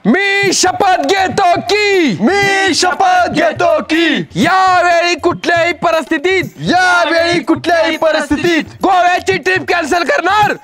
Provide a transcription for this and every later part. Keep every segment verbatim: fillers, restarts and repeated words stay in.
मी शपथ घेतो की मी शपथ घेतो की यावेळी कुठल्याही परिस्थितीत यावेळी कुठल्याही परिस्थितीत गोव्याची ट्रिप कॅन्सल करणार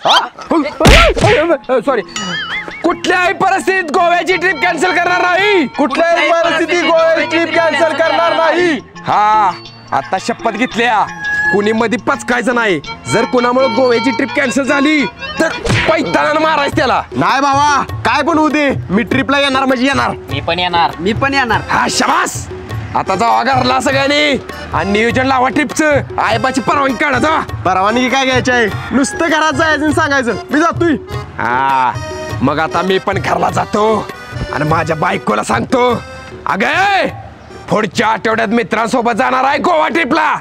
सॉरी कुठल्याही परिस्थितीत गोव्याची ट्रिप कॅन्सल करणार नाही कुठल्याही परिस्थितीत गोव्याची ट्रिप कॅन्सल करणार नाही. हा आता शपथ घेतल्या कुणी मध्ये पचकायचं नाही. जर कुणामुळे गोव्याची ट्रिप कॅन्सल झाली तर पैताना मारायचं त्याला. नाही बाबा काय पण होऊ दे मी ट्रिपला येणार म्हणजे येणार. मी पण येणार मी पण येणार. हा शाबास. आता जावा घरला सगळ्यांनी आणि नियोजन लावा ट्रिपचं. आईबाची परवानगी काढा जावा. परवानगी काय घ्यायची आहे नुसतं घरात जायचं सांगायचं मी जातोय. हा मग आता मी पण घरला जातो आणि माझ्या बायकोला सांगतो अगे पुढच्या आठवड्यात मित्रांसोबत जाणार आहे गोवा ट्रिपला.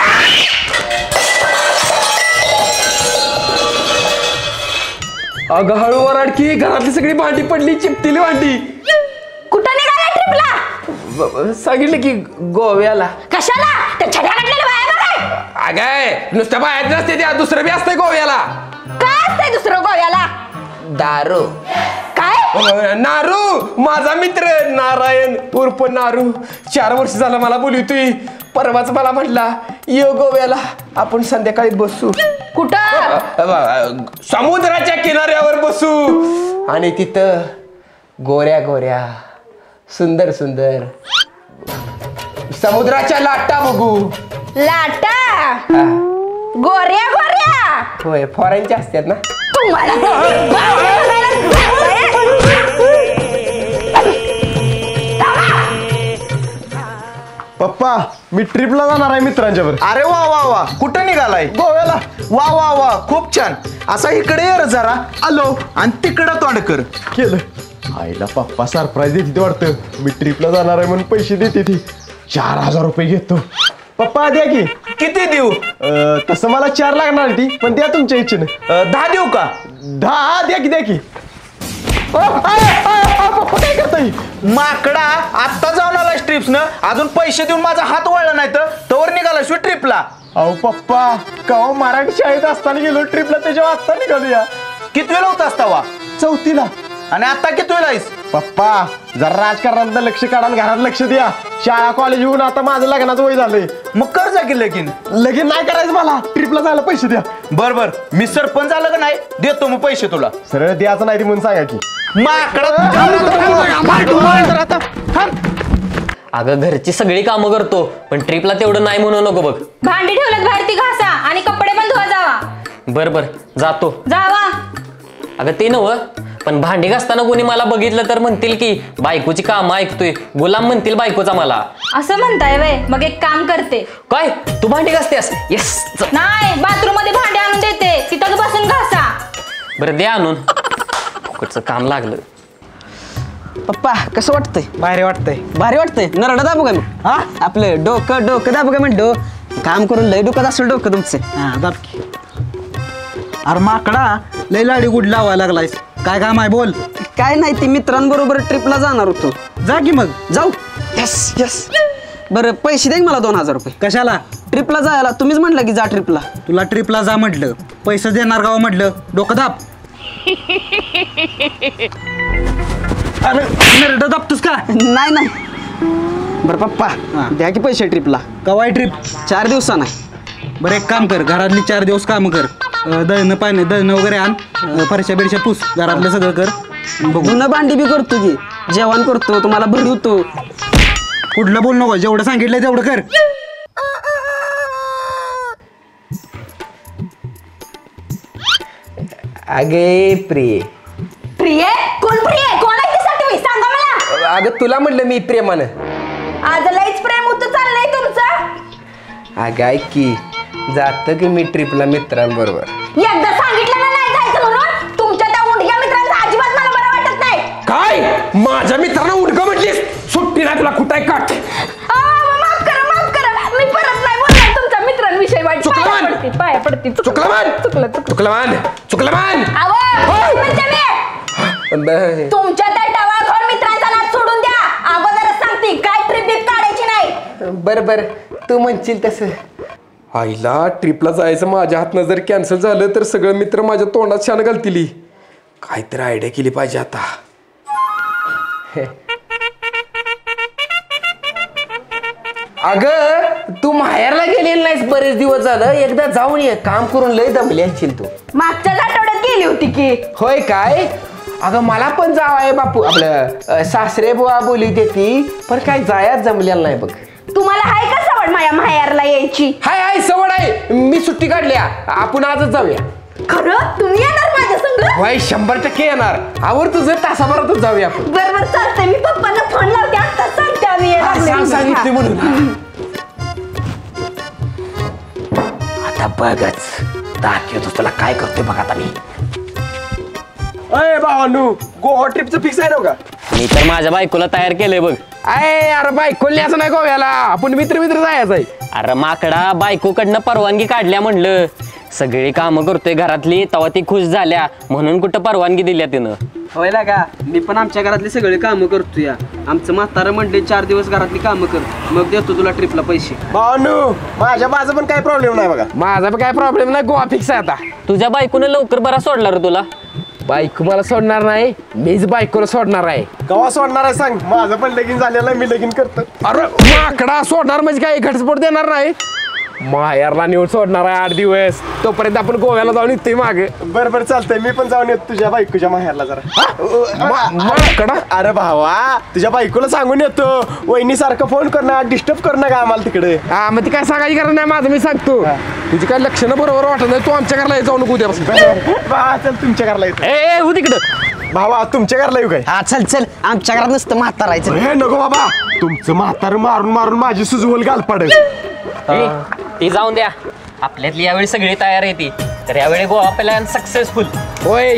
अगं हळू वराडकी घरातली सगळी भांडी पडली चिपटिली भांडी. कुठं निघाला ट्रिपला? सांगितलं की गोव्याला. कशाला? ते छड्या काढलेलं बाहेर बघाय. अगं नुसत्या बाहेर नसते त्या दुसरं बी असतंय गोव्याला. काय असतंय दुसरं गोव्याला? दारू. काय? नारू माझा मित्र नारायण उर्फ नारू चार वर्ष झालं मला बोलवतोय. परवाच मला म्हटला ये गोव्याला आपण संध्याकाळी बसू. कुठं? समुद्राच्या किनाऱ्यावर बसू आणि तिथं गोऱ्या गोऱ्या सुंदर सुंदर समुद्राच्या लाटा बघू. लाटा? गोऱ्या गोऱ्या? होय फॉरेनच्या असतात ना. पप्पा मी ट्रिपला जाणार आहे मित्रांच्या बरोबर. अरे वा वा वा कुठं निघालाय? गोव्याला. वा वा वा खूप छान. असा इकडे ये रे जरा. आलो आणि तिकडं तोंड कर. केलं. आईला पप्पा सरप्राईज देते वाटतं. मी ट्रिपला जाणार आहे म्हणून पैसे देते ती. चार हजार रुपये घेतो. पप्पा द्या की. किती देऊ? अं, तसं मला चार लागणार ती पण द्या तुमच्या इच्छेने. अं, दहा देऊ का? दहा द्या की द्या की. अ, आ, आ, आ, पप्पा काय करताय? माकडा आत्ता जाऊन आला ट्रिप्स न अजून पैसे देऊन माझा हात वळला नाही तर तवर निघाला शू ट्रिपला. अहो पप्पा कवा मराठी शाळेत असताना गेलो ट्रिपला त्याच्यावर आत्ता निघालो या. किती वेळ होता असता वा? चौथीला. आणि आता किती वेळ आहेस? पप्पा जरा राजकारणात लक्ष काढा घरात लक्ष द्या. शाळा कॉलेज होऊन आता माझं लग्नाचं वय झालंय. मग कर जा की लगीन. लगीन नाही करायचं मला ट्रिपला जायला पैसे द्या. बर बर मी सरपंच झालं का नाही देतो मग पैसे तुला. सरळ द्यायचं नाही म्हणून सांगा की. माकडा अगं घरची सगळी कामं करतो पण ट्रिपला तेवढं नाही म्हणू नको बघ. भांडी ठेवल्यात बाहेर ती घासा आणि कपडे पण धुवा जावा. बर बर जातो. जावा. अगं ते नव पण भांडी घासताना कोणी मला बघितलं तर म्हणतील की बायकोची कामं ऐकतोय गुलाम म्हणतील बायकोचा मला. असं म्हणताय वय मग एक काम करते. काय तू भांडी घासतेस? येस. नाही बाथरूम मध्ये भांडी आणून देते तिथं बसून घासा. बरं द्या आणून. फुकटचं काम लागलं. पप्पा कसं वाटतंय? भारी वाटतंय. भारी वाटतंय. नरडा दाबू का मी? हा आपलं डोकं डोकं दाबू का म्हणतो. काम करून लय डोकं असेल डोकं तुमचं. हा दाब की. अरे माकडा लय लाडी गुड लावायला लागलायस. काय काम आहे बोल. काय नाही ती मित्रांबरोबर ट्रिपला जाणार होतो. जा की मग. जाऊ. Yes yes. बरं पैसे द्या मला दोन हजार रुपये. कशाला? ट्रिपला जायला तुम्हीच म्हटलं की जा ट्रिपला. तुला ट्रिपला जा म्हटलं पैसे देणार का म्हटलं डोकं दाब. अरे नरडं दाबतोस का? नाही नाही. बरं पप्पा द्या की पैसे ट्रिपला. कवाय ट्रिप? चार दिवसांना. बरं एक काम कर घरातली चार दिवस काम कर. दळणं पाणी दळणं वगैरे आण. फरशा बिरशा पुस घरातलं सगळं कर. बघू. जुनं भांडी बी करतो की जेवण करतो तुम्हाला भरवतो. कुठलं बोल नको जेवढं सांगितलंय तेवढं कर. अगे प्रिय. प्रिय? कोण प्रिय? कोण आहे ती सांगा मला. अगं तुला म्हटलं मी प्रेमानं. आज लईच प्रेम होतं चाललंय तुमचं. अगं ऐक की जातं की मी ट्रिपला मित्रांबरोबर. एकदा सांगितलं ना नाही जायचं म्हणून. तुमच्या त्या उंडक्या मित्रांचा अजिबात मला बरं वाटत नाही. काय माझ्या मित्रांना उडकं म्हटलीस? सुट्टी नाही तुला कुठं आहे काट. माफ करा माफ करा मी परत नाही बोलणार तुमच्या मित्रांविषयी वाईट. चुकलं पाया मान. पडते पाया पडते. चुकलं मान. चुकलं चुकलं. चुकलं मान. चुकलं मान. आवं, म्हणजे मी तुमच्या त्या टवाळखोर मित्रांचा नाद सोडून द्या. अगोदरच सांगते काय ट्रिप बिप काढायची नाही. बर बर तू म्हणशील तसं. आईला ट्रिपला जायचं माझ्या हातनं जर कॅन्सल झालं तर सगळं मित्र माझ्या तोंडात शान घालतील. काहीतरी आयडिया केली पाहिजे आता. अगं तू माहेरला गेलेली नाहीस बरेच दिवस झालं, एकदा जाऊन ये, काम करून लय दमली असशील तू. मागच्याच आठवड्यात गेली होती की. होय काय? अगं मला पण जाव आहे बापू, आपलं अं, सासरे बुवा बोली ती, पण काय जायाच जमलेलं नाही बघ. तुम्हाला हाय का सवड माझ्या माहेरला यायची? हाय हाय सवड आहे, मी सुट्टी काढल्या, आपण आजच जाऊया. खरं तुम्ही येणार माझ्या संग? होय शंभर टक्के येणार. आवर तुझं तासाभरातच जाऊया आपण. बर बर चालतंय, मी पप्पांना फोन लावते आता सांगते आम्ही येणार हा, सांग नाही. सांगितले म्हणून. आता बघच दाखवतो तुला काय करतोय बघ आता मी. अय भावानू, गोवा ट्रिपचं फिक्स आहे ना का? मी तर माझ्या बायकोला तयार केलंय बघ. अरे अरे बाई कोल्ह्याचं नाही गोव्याला, आपण मित्र मित्र जायचं आहे. अरे माकडा, बायकोकडनं परवानगी काढल्या म्हणलं. सगळी कामं करतोय घरातली, तेव्हा ती खुश झाल्या म्हणून कुठं परवानगी दिल्या तिनं. होय ना का, मी पण आमच्या घरातली सगळे कामं करतो या. आमचं म्हातारं म्हणले चार दिवस घरातली कामं कर, मग देतो तुला ट्रिपला पैसे. भावानू, माझ्या माझं पण काही प्रॉब्लेम नाही बघा. माझा पण काय प्रॉब्लेम नाही, गोवा फिक्स आहे आता. तुझ्या बायकोनं लवकर बरा सोडला रे तुला. बायको मला सोडणार नाही, मीच बायकोला सोडणार आहे. कवा सोडणार आहे सांग, माझं पण लगीन झालेलं आहे, मी लगीन करतो. अरे माकडा, सोडणार म्हणजे काय घटस्फोट देणार नाही. माहेरला नेऊन सोडणार आहे आठ दिवस, तोपर्यंत आपण गोव्याला जाऊन येतोय मागे. बरं बरं चालतंय, मी पण जाऊन येतो तुझ्या बायकोच्या माहेरला जरा. माकडा अरे भावा, तुझ्या बायकोला सांगून येतो, वहिनी सारखं फोन करणार, डिस्टर्ब करणं का आम्हाला तिकडे. हा मग ती काय सांगायची गरज नाही, माझं मी सांगतो. तुझी काय लक्षणं बरोबर वाटत नाही, तू आमच्या घरला जाऊ नको उद्यापासून. भावा चल तुमच्या घरला येतो. ए हो तिकडं. भावा तुमच्या घरला येऊ काय? हा चल चल, आमच्या घरात नसतं म्हातारायचं. हे नको बाबा, तुमचं म्हातार मारून मारून माझी सुजवल घाल पडेल. ए, ती जाऊन द्या, आपल्यातली यावेळी सगळी तयार आहे ती. तर यावेळी गोवा प्लॅन सक्सेसफुल. होय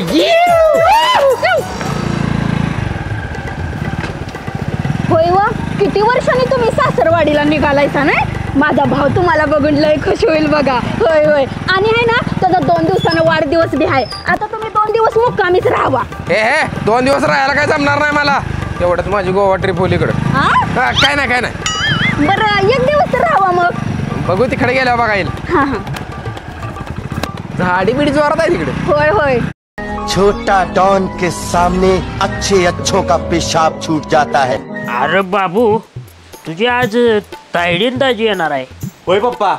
होय व, किती वर्षांनी तुम्ही सासरवाडीला निघालायचा नाही? माझा भाऊ तुम्हाला बघून लय खुश होईल बघा. होय होय, आणि आहे ना त्याचा दोन दिवसानं वाढदिवस बी आहे. आता तुम्ही दोन दिवस मुक्कामीच राहावा. हे हे दोन दिवस राहायला काय जमणार नाही मला, तेवढंच माझी गोवा ट्रिप होली इकडं. हा हा, काय नाही काय नाही, बरं एक दिवस तर राहावा मग. बघू तिकडे गेल्यावर बघा येईल. हा हा, झाडी बिडी जोरात आहे तिकडे. होय होय. छोटा डॉन के सामने अच्छे अच्छों का पेशाब छूट जाता है. अरे बाबू, तुझी आज तायडीन दाजी येणार आहे. होय पप्पा.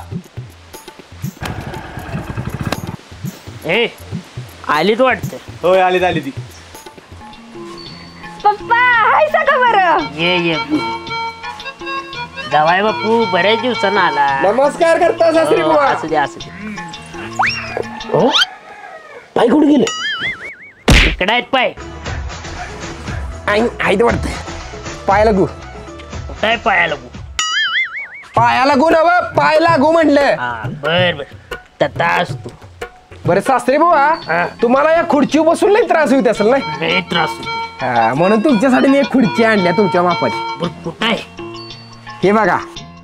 ए आलीच वाटतं. होय आली आली ती. पप्पा हाय का बरं? ये ये जावाय बापू, बऱ्याच दिवसानं आला. नमस्कार करता सासरी हो, बुवा. असू दे असू दे. पाय कुठे गेले? इकडे आहेत पाय. आई वाटत पाय लागू. काय पाया लागू? पाया लागू ना व, पाय लागू म्हणलं. हा बर बर, तथा असतो. बरं सासरी बुवा, तुम्हाला या खुर्चीवर बसून लई त्रास होत असेल ना? लय त्रास होते. हा, म्हणून तुमच्यासाठी मी एक खुर्ची आणल्या तुमच्या मापाची. बरं कुठं आहे? हे बघा.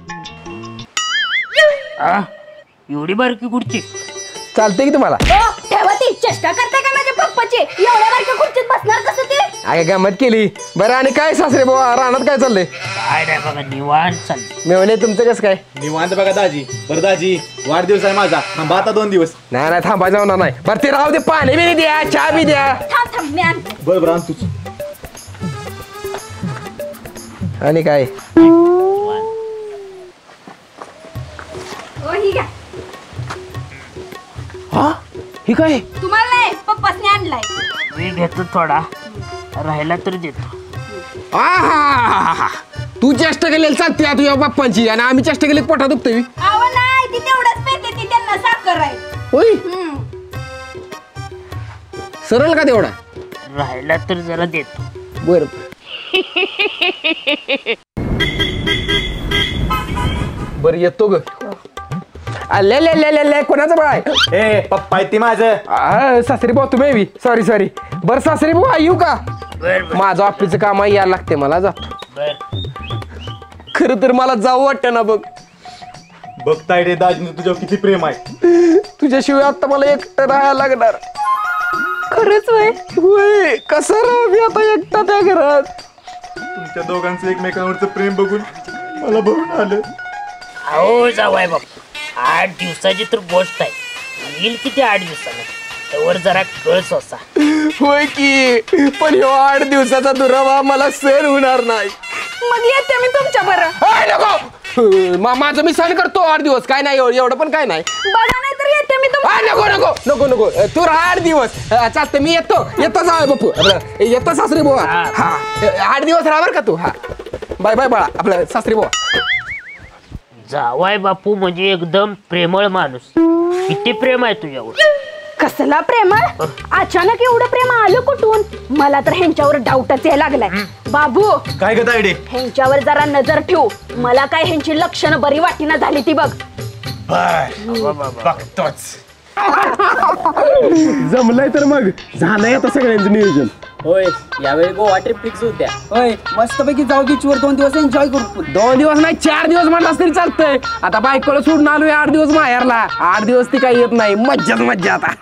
आ, एवढी बारकी खुर्ची चालते की तुम्हाला? ओ, ठेवा ती, चेष्टा करताय का माझ्या पप्पाची? एवढ्या बारक्या खुर्चीत बसणार कसं ते? अगे गंमत केली. बरं आणि काय सासरे बुवा, रानात काय चाललंय? काय नाही बघा, निवांत चालली. मी म्हणे तुमचं कसं काय? निवांत बघा दाजी. बरं दाजी, वाढदिवस आहे माझा, थांबा आता दोन दिवस. नाही नाही थांबा जाऊन नाही. बरं ते राहू दे, पाणी बिणी द्या, चहा बी द्या. थांब थांब, मी आणते. बरं बरं आण तूच. आणि काय? ओ ही घ्या. हा ही काय? तुम्हाला नाही, पप्पासने आणलाय. मी घेतो थोडा, राहिला तर देतो. आहा, तू चेष्टा केलेली चालते आता तुझ्या बाप्पांची, आणि आम्ही चेष्टा केली पोटा दुखतोय. अहो नाही, ती तेवढंच पेते, ती त्यांना साखर आहे. होय, हम्म. सरळ का तेवढा? राहिला तर जरा देतो. बर बर येतो ग. ले ले ले ले ले कोणाचं बाय? ए पप्पा आहे ती माझं. सासरी भाऊ तुम्ही बी, सॉरी सॉरी. बर सासरी भाऊ येऊ का? बर बर माझं ऑफिसचं काम आहे, यायला लागते मला, जातो. बर. खरं तर मला जाऊ वाटतं ना बघ. बघताय रे दाजी, तुझ्यावर किती प्रेम आहे. तुझ्याशिवाय आता मला एकटं राहायला लागणार. खरंच होय. होय, कसं राहू मी आता एकटा त्या घरात? तुमच्या दोघांचं एकमेकांवरचं प्रेम बघून मला भरून आलं. अहो जावाय बाप, आठ दिवसाची तर गोष्ट आहे. येईल किती आठ दिवसानं, त्यावर जरा कळस असा. होय की, पण ह्यो आठ दिवसाचा दुरावा मला सहन होणार नाही. मग येते मी तुमच्या बरं. आय नको, मा- माझं मी सहन करतो आठ दिवस, काय नाही एवढं एवढं पण काय नाही. बघा नाही तर येते मी तुमच्या. आय नको नको नको नको तू राहा आठ दिवस. चालते मी येतो येतो जा बापू आपलं येतो सासरी बुवा. हा आठ दिवस राहा बरं का तू. हा बाय बाय बाळा आपलं सासरी बुवा. जावाय बापू म्हणजे एकदम प्रेमळ माणूस. किती प्रेम आहे तुझ्यावर. कसला प्रेम? अचानक एवढं प्रेम आलं कुठून? मला तर ह्यांच्यावर डाऊटच यायला लागलाय. बाबू काय ग तायडे? ह्यांच्यावर जरा नजर ठेव. मला काय ह्यांची लक्षणं बरी वाटीना झाली ती बघ. बघतोच. जमलंय तर मग झालंय आता सगळ्यांचं नियोजन. होय यावेळी गोवा ट्रिप फिक्स होत्या. होय मस्तपैकी जाऊ बीचवर दोन दिवस एन्जॉय करू. दोन दिवस नाही चार दिवस म्हणलास तरी चालतंय. आता बायकोला सोडून आलोय आठ दिवस माहेरला. आठ दिवस ती काही येत नाही. मज्जाच मज्जा आता.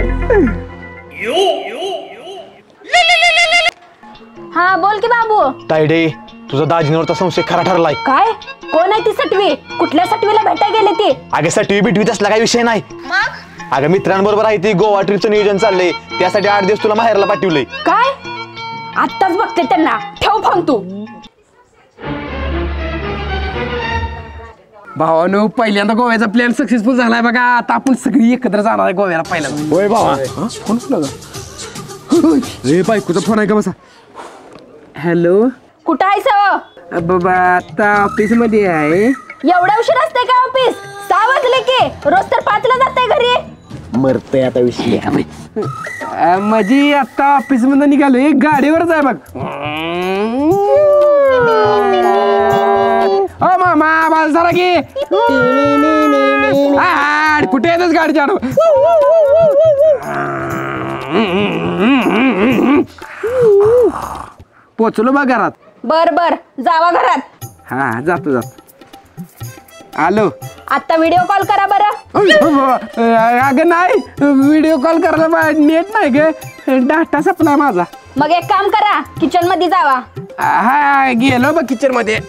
हा बोल की बाबू. तायडे तुझा दाजिनीवरचा संशय खरा ठरलाय. काय? कोण आहे ती सटवी? कुठल्या सटवीला भेटाय गेले ती? अगे साठी बिटवीत असला काही विषय नाही. अगं मित्रांबरोबर आहे ती गोवा ट्रिपचं नियोजन चाललंय. त्यासाठी आठ दिवस तुला माहेरला पाठवलंय. काय? आत्ताच बघते त्यांना. ठेव फोन तू. भावानो पहिल्यांदा गोव्याचा प्लॅन सक्सेसफुल झालाय बघा. आता आपण सगळी एकत्र जाणार आहे गोव्याला पहिल्यांदा. होय भावा. फोन कुठला रे? बायकोचा फोन आहे का बसा. हॅलो कुठं आहे सव? बाबा आता ऑफिस मध्ये आहे. एवढा उशीर असते का ऑफिस? सहा वाजले की. रोज तर पाचला जाते घरी. मरतय आता विषय. माझी आता ऑफिस मध्ये निघालोय गाडीवरच आहे बघ. ओ मामा बाल झाला की आड कुठे येतच गाडी चाडू. पोचलो बघ घरात. बर बर जावा घरात. हा जातो जातो. आलो. आता व्हिडिओ कॉल करा बरं. अगं नाही व्हिडिओ कॉल करायला नेट नाही ग. डाटा संपला माझा. मग एक काम करा किचन मध्ये जावा. हा गेलो बघ किचन मध्ये.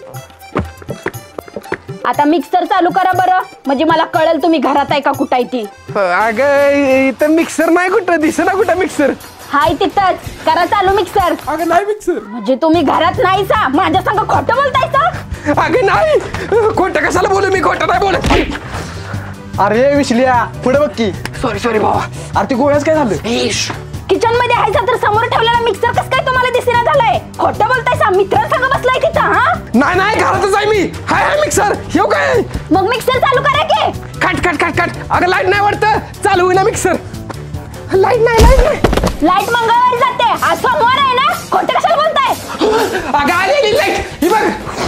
आता मिक्सर चालू करा बरं. म्हणजे मला कळेल तुम्ही घरात आहे का कुठं आहे ती. अगं इथं मिक्सर नाही कुठं दिसेना कुठं मिक्सर. हाय तिथंच करा चालू मिक्सर. अगं नाही मिक्सर. म्हणजे तुम्ही घरात नाही सा माझ्या संग खोटं बोलतायसा. अगं नाही खोटं कशाला बोलू मी. खोटं नाही बोलत. अरे विसल्या पुढे बघ की. सॉरी सॉरी भावा. अरे ते गोव्याच काय झालं? किचन मध्ये आहे तर समोर ठेवलेला मिक्सर कस काय तुम्हाला दिसेना झालाय? खोटं बोलतायसा. मित्रांसंग बसलाय तिथं. हा नाही नाही घरातच आहे मी. हाय हाय मिक्सर येऊ काय? मग मिक्सर चालू करा की. Cut cut cut cut. अगं लाईट नाही वाटतं चालू होईना मिक्सर. लाईट नाही लाईट नाही. लाईट मंगळवारी जाते. आज सोमवार आहे ना. खोटं कशाला बोलताय? अगं आलेली लाईट ही बघ.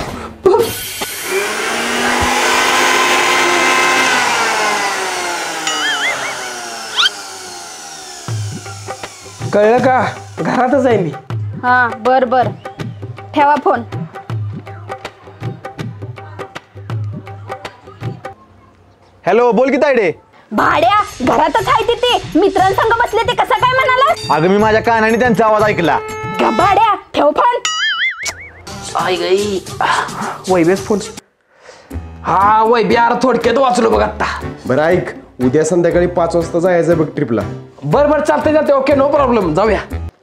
कळलं का? घरातच आहे मी. हा बर बर ठेवा फोन. हॅलो बोल की तायडे. भाड्या घरातच आहे तिथे. मित्रांसंग बसले ते कसं काय म्हणाला? अगं मी माझ्या कानाने त्यांचा आवाज ऐकला. ग भाड्या ठेव फोन. वैबेच फोन. हा वैबे यार थोडक्यात वाचलो बघ आता. बरं ऐक उद्या संध्याकाळी पाच वाजता जायचं बघ ट्रिपला. बर बर चालते चालते ओके नो प्रॉब्लेम जाऊया.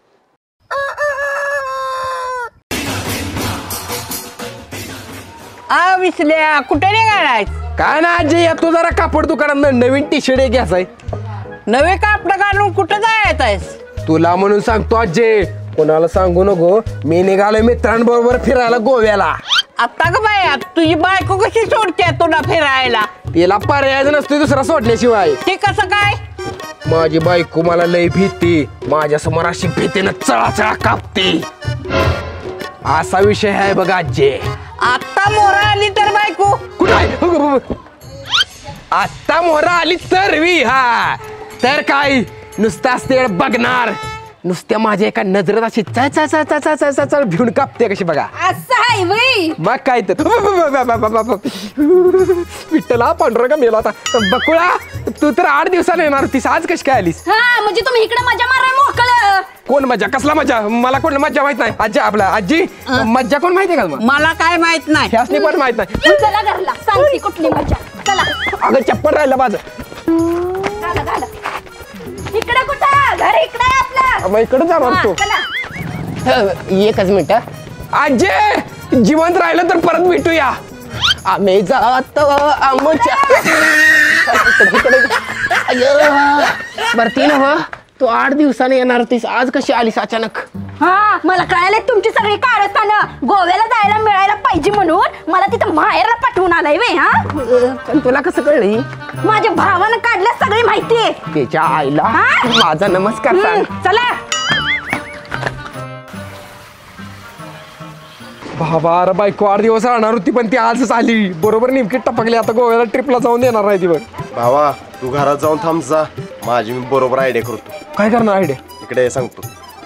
आ विसल्या कुठे निघालाय? काय ना आजी तू जरा कापड दुकानात नवीन टी शर्ट घ्यायचाय. नवे कापड घालून कुठं जायचं? तुला म्हणून सांगतो आजी कोणाला सांगू नको. मी निघालोय मित्रांबरोबर फिरायला गोव्याला. आता का बाया तुझी बायको कशी सोडते तुला फिरायला? तिला पर्याय नसतो दुसरा सोडल्याशिवाय. ते कसं काय? माझी बायको मला लय भीती. माझ्या समोर अशी भीतीनं चळाचळा कापते. असा विषय आहे बघा आजी. आता मोरा आली तर बायको कुठं आहे? आता मोरा आली तर वी. हा तर काय नुसतं असते बघणार. नुसत्या माझ्या एका नजरेत अशी चळ चळ चळ चळ चळ चळ चळ भिवून कापते कशी बघा. असं आहे वय. मग काय तर विठ्ठला पांढरा मेला आता. बकुळा तू तर आठ दिवसाला येणार होतीस आज कशी काय आलीस? हा म्हणजे तुम्ही इकडे मजा माराय मोकळं. कोण मजा? कसला मजा? मला कोण मजा माहित नाही. आजी आपला आजी मज्जा कोण माहितीये का मग? मला काय माहित नाही. ह्यासनी पण माहित नाही. चला घरला सांगते कुठली मजा. चला अगं चप्पल राहिलं माझं. घाला घाला. इकडे कुठं घर इकडे आपलं. मग इकडे जाणार हा, तू चला. अ, एकच मिनिट आजे जिवंत राहिलं तर परत भेटूया आम्ही जातो आमच्या बरती ना हो तू आठ दिवसाने येणार होतीस आज कशी आलीस अचानक हा मला कळालं तुमची सगळी कारस्थानं गोव्याला जायला मिळायला पाहिजे म्हणून मला तिथं माहेरला पाठवून आलाय वे हा पण तुला कसं कळली माझ्या भावानं काढल्या सगळी माहिती आहे त्याच्या आईला हा? माझा नमस्कार सांग चला बाबा अरे बायको आठ दिवस राहणार होती पण ती आजच आली बरोबर नेमकी टपकली आता गोव्याला ट्रिपला जाऊन देणार आहे ती बघ भावा तू घरात जाऊन थांब जा माझी मी बरोबर आयडिया करतो काय करणार आयडिया इकडे ये सांगतो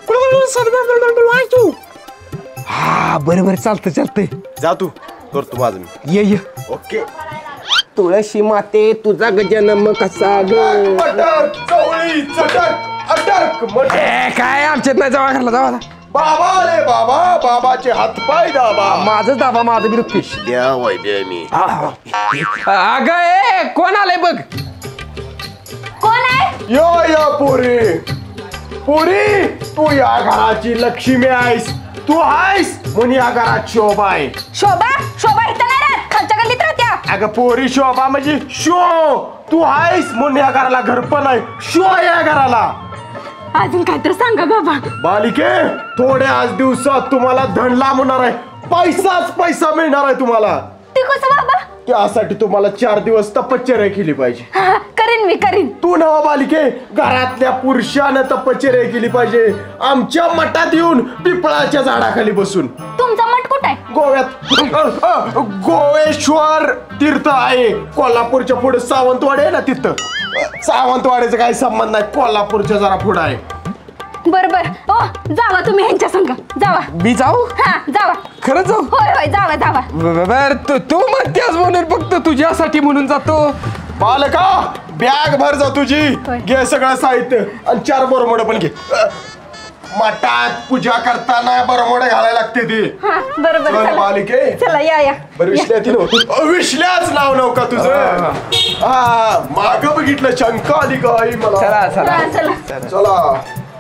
हा बरोबर चालतं चालतंय जा तू करतो माझं मी ये ये ओके तुळशी माते तुझा गजनम कसा ग अटक चवळी चटक अटक मटक ए, काय आमच्यात नाही जावा घरला जावा बाबा रे बाबा बाबाचे हातपाय दाबा माझंच दाबा माझं बी दुखते द्या वैद्य मी अग ए कोण आलंय बघ कोण आहे यो यो पुरी पुरी तू या घराची लक्ष्मी आहेस तू आहेस म्हणून या घरात शोभा आहे शोभा शोभा इथं नाही राहत खालच्या गल्लीत राहत्या अगं पोरी शोभा म्हणजे शो तू आहेस म्हणून या घराला घर पण आहे शो या घराला अजून काय तर सांगा बाबा बालिके थोड्या आज दिवसात तुम्हाला धन लांबणार आहे पैसाच पैसा मिळणार आहे तुम्हाला ते कसं बाबा त्यासाठी तुम्हाला चार दिवस तपश्चर्या केली पाहिजे हा, करीन मी करीन तू नवा बालिके घरातल्या पुरुषानं तपश्चर्या केली पाहिजे आमच्या मठात येऊन पिपळाच्या झाडाखाली बसून तुमचा मठ कुठं आहे गोव्यात अ, अ, गोवेश्वर तीर्थ आहे कोल्हापूरच्या पुढे सावंतवाडी आहे ना तिथं सावंतवाडीचा काही संबंध नाही कोल्हापूरच्या जरा पुढे आहे बर बर ओ जावा तुम्ही ह्यांच्या संग जावा मी जाऊ हा जावा खरंच जाऊ होय होय जावा जावा बर तू तू म्हणतेस म्हणून फक्त तुझ्यासाठी म्हणून जातो बालका बॅग भर जा तुझी होय. घे सगळं साहित्य आणि चार बरमोड पण घे अ, मठात पूजा करताना बरमोड घालायला लागते ती हा बरोबर चल, चला. बालिके. चला या या बरं विश्ल्या ती नव्ह- अ, विश्ल्याच नाव नव का तुझं हा माग बघितलं शंका आली का आई मला चला चला हा, चला चला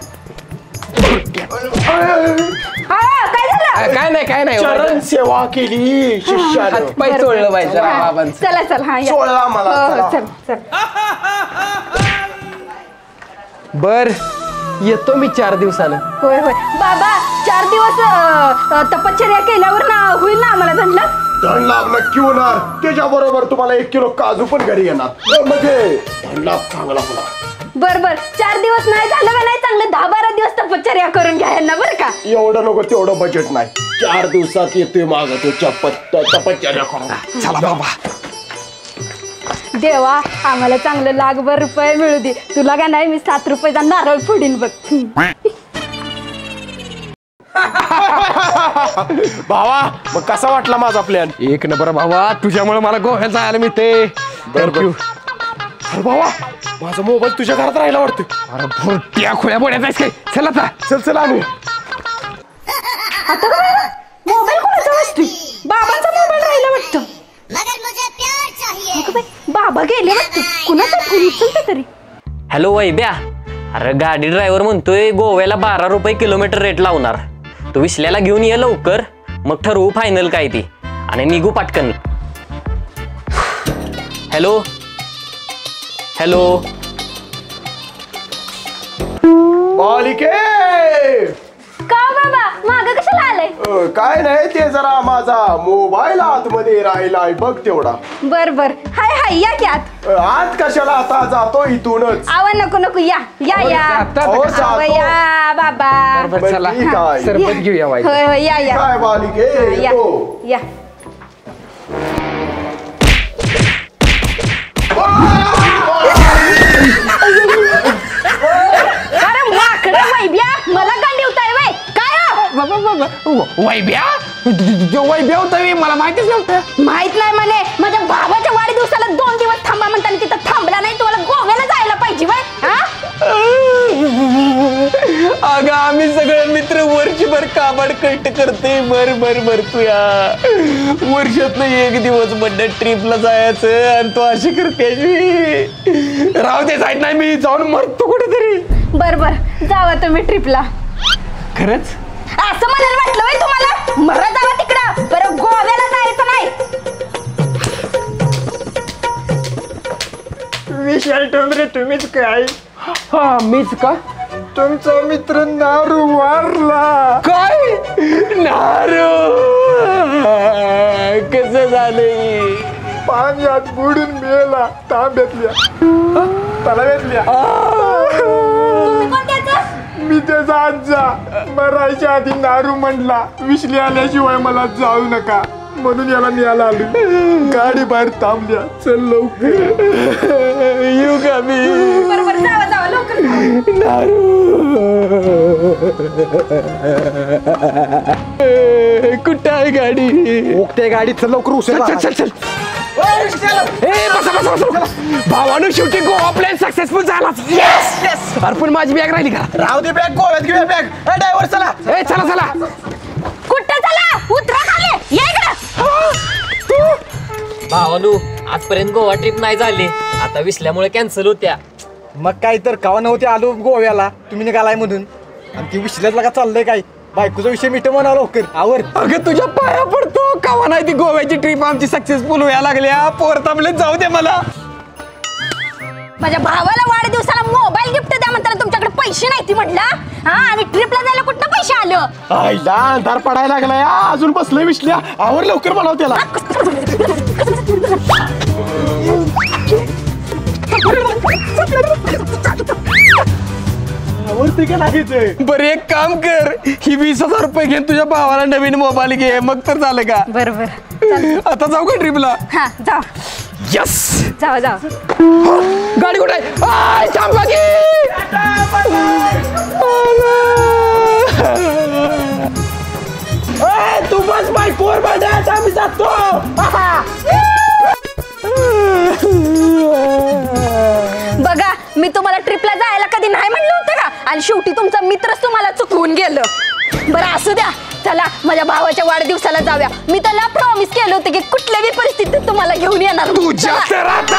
हा काय झालं काय नाही काय नाही चरण सेवा केली शिष्यानं हातपाय चोळलं पाहिजे हा, बाबांचं चला चला हा या चोळला मला, हो, हो, चला. चल चल बर येतो मी चार दिवसानं होय होय बाबा चार दिवस अ, अ, तपश्चर्या केल्यावर ना होईल ना आम्हाला धनला धन लाभ नक्की होणार त्याच्या बरोबर तुम्हाला एक किलो काजू पण घरी येणार अ, म्हणजे धन लाभ चांगला होणार बर बर चार दिवस नाही झालं का नाही चांगलं दहा बारा दिवस तपश्चर्या करून घ्या यांना बरं का एवढं नको तेवढं बजेट नाही चार दिवसात येतोय माग तो चपत तपश्चर्या करून चला बाबा देवा आम्हाला चांगलं लाखभर रुपये मिळू दे तुला का नाही मी सात रुपयाचा नारळ फोडीन बघ भावा मग कसा वाटला माझा प्लॅन एक नंबर बाबा तुझ्यामुळे मला गोव्याला जायला मिळते बरोबर अरे भावा माझा मोबाईल तुझ्या घरात राहिला वाटतं अरे भरत्या खोल्या बोड्यात आहेस काय चल आता चल चल आणू आता का मोबाईल कोणाचा वाजतोय बाबांचा मोबाईल राहिला वाटतं अगं बाई, बाबा गेले वाटतं कुणाचा फोन उचलते तरी हॅलो वैब्या अरे गाडी ड्रायव्हर म्हणतोय गोव्याला बारा रुपये किलोमीटर रेट लावणार तू विश्ल्याला घेऊन ये लवकर मग ठरवू फायनल काय ती आणि निघू पटकन हॅलो हॅलो बालिके का बाबा माग कशाला आलंय अ, काय नाही ते जरा माझा मोबाईल आतमध्ये राहिलाय बघ तेवढा बर बर हाय हाय या की आत अ, आत कशाला आता जातो इथूनच आवा नको नको या या या आता हो, आवा, जातो. या बाबा बरोबर चला बरं, ठीक आहे. सरबत घेऊया वाईट होय होय या या काय बालिके हा, या येतो. या अरे माकडे वैब्या मला गांडी होताय वय काय हो? वैब्या वैब्या होता मी मला माहितीच नव्हतं माहित नाही म्हणे माझ्या बाबाच्या वाढदिवसाला दोन दिवस थांबा म्हणताना तिथं थांबला नाही तुम्हाला गोव्याला जायला पाहिजे वय हा अगं आम्ही सगळे मित्र वर्षभर काबाड कष्ट करते बर बर बर तुया वर्षात एक दिवस बड्डे ट्रिपला जायचं आणि तू अशी करते राहू दे जायत नाही मी जाऊन मरतो कुठेतरी बर बर जावा तुम्ही ट्रिपला. खरंच असं म्हणायला वाटलं होय तुम्हाला? मरा जावा तिकडं, बरं गोव्याला जायचं नाही. विशाल ठोंबरे तुम्हीच काय? हा मीच का? तुमचा मित्र नारू वारला. काय नारू कसं झालंय? पाण्यात बुडून मेला तांब्यातल्या तलाव्यातल्या. तुम्ही कोण त्याचं? मी त्याचा आजा. मरायच्या आधी नारू म्हणला विसली आल्याशिवाय मला जाऊ नका, म्हणून याला न्यायला आलो. गाडी बाहेर थांबल्या. चल लवकर येऊ का मी? बरोबर जावा जावा लवकर. कुठं आहे गाडी? ओके गाडी चल लवकर उशीर चल चल चल. ए बसा बसा बसा. भावानं शेवटी गोवा प्लॅन सक्सेसफुल झाला. येस. अरे पण माझी बॅग राहिली का? राहू दे बॅग, गोव्यात घेऊया बॅग. ड्रायव्हर चला. ए चला चला. कुठं चला? उतरा खाली. या इकडं. भावानू आजपर्यंत गोवा ट्रिप नाही झाली, आता विसल्यामुळे कॅन्सल होत्या. मग काय तर कवा नव्हते आलो गोव्याला, तुम्ही निघालाय म्हणून. आणि ती विसल्यातला का चाललंय काय? बायकोचा विषय मिठ म्हणा लवकर आवर. अगं तुझ्या पाया पडतो, कावा नाही ती गोव्याची ट्रिप आमची सक्सेसफुल व्हायला लागल्या. पोर थांबले जाऊ दे मला. माझ्या भावाला वाढदिवसाला मोबाईल गिफ्ट द्या म्हणताना तुमच्याकडे पैसे नाही ती म्हटलं. हा आणि ट्रिपला जायला कुठं पैसे आलं? आईला अंधार पडायला लागलाय, अजून बसलोय विसल्या. आवर लवकर म्हणाव त्याला. वरती का लागायचंय? बरं एक काम कर, ही वीस हजार रुपये घेऊन तुझ्या भावाला नवीन मोबाईल घे, मग तर झालं का? बरोबर. आता जाऊ का ट्रिपला? हा जावा यस. जावा जावा. गाडी कुठे आहे? आय, थांबा की. ए, तू बस बायकोवर भांड्यात, आम्ही जातो. बघा मी तुम्हाला ट्रिपला जायला कधी नाही म्हणलं होतं का? आणि शेवटी तुमचा मित्रच तुम्हाला चुकवून गेलं. बरं असू द्या, चला माझ्या भावाच्या वाढदिवसाला जाऊया. मी त्याला प्रॉमिस केलं होतं की कुठल्याही परिस्थितीत तुम्हाला घेऊन येणार. तुझ्या तर आता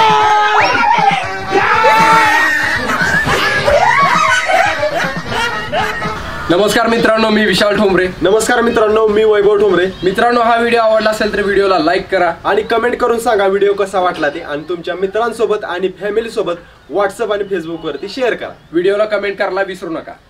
नमस्कार मित्रांनो, मी विशाल ठोंबरे. नमस्कार मित्रांनो, मी वैभव ठोंबरे. मित्रांनो, हा व्हिडिओ आवडला असेल तर व्हिडिओला लाईक करा आणि कमेंट करून सांगा व्हिडिओ कसा वाटला ते. आणि तुमच्या मित्रांसोबत आणि फॅमिली सोबत व्हॉट्सअप आणि फेसबुक वरती शेअर करा. व्हिडिओला कमेंट करायला विसरू नका.